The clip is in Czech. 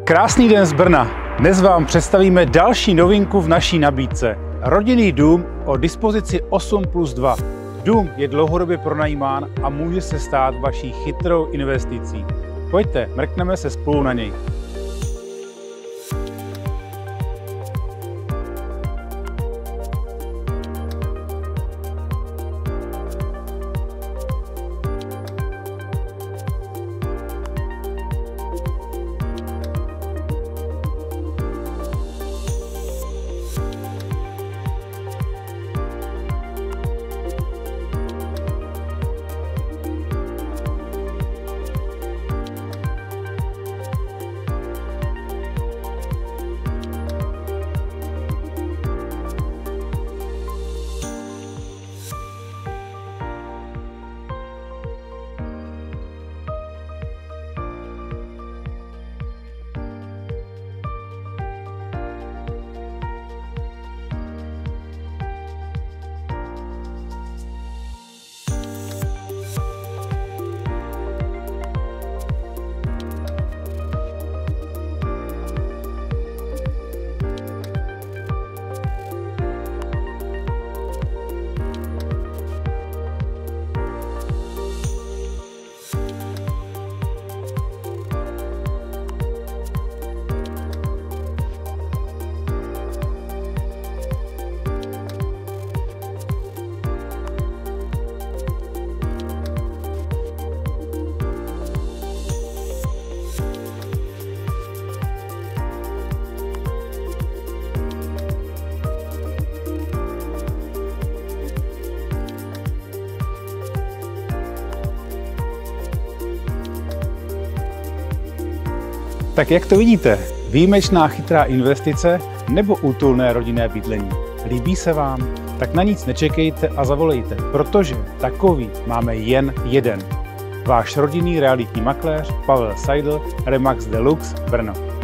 Krásný den z Brna. Dnes vám představíme další novinku v naší nabídce. Rodinný dům o dispozici 8+2. Dům je dlouhodobě pronajímán a může se stát vaší chytrou investicí. Pojďte, mrkneme se spolu na něj. Tak jak to vidíte? Výjimečná chytrá investice nebo útulné rodinné bydlení? Líbí se vám? Tak na nic nečekejte a zavolejte, protože takový máme jen jeden. Váš rodinný realitní makléř Pavel Seidl, Remax Deluxe, Brno.